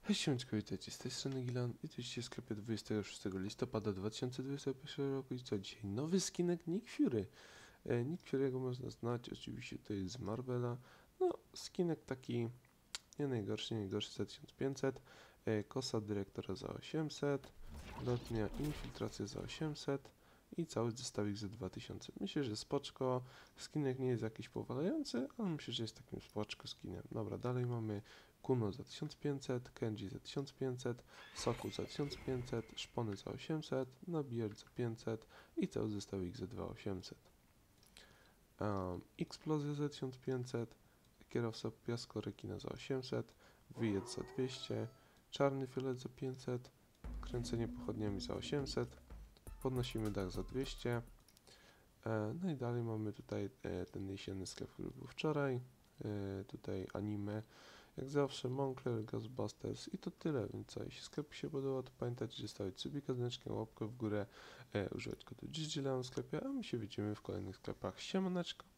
Hej, siemaneczko, witajcie, z tej strony Gilan i to jest w sklepie 26 listopada 2021 roku i co dzisiaj? Nowy skinek Nick Fury. Nick Fury'ego można znać, oczywiście to jest z Marvela. No, skinek taki nie najgorszy za 1500. Kosa dyrektora za 800. Lotnia infiltracja za 800. I cały zestawik za 2000. Myślę, że spoczko. Skinek nie jest jakiś powalający, ale myślę, że jest takim spoczko skinem. Dobra, dalej mamy Kuno za 1500, Kenji za 1500, Soku za 1500, Szpony za 800, Nabijacz za 500 i cały zestawik za 2800. Eksplozja za 1500, Kierowca Piasko-Rekina za 800, Wyjazd za 200, Czarny Fiolet za 500, Kręcenie pochodniami za 800, Podnosimy dach za 200. No i dalej mamy tutaj ten jesienny sklep, który był wczoraj. Tutaj anime, jak zawsze Moncler, Ghostbusters i to tyle, więc co, jeśli sklep się podoba, to pamiętajcie, że stawiać subika, znaczkę, łapkę w górę, używać kodu GGLeon w sklepie, a my się widzimy w kolejnych sklepach. Siemaneczko!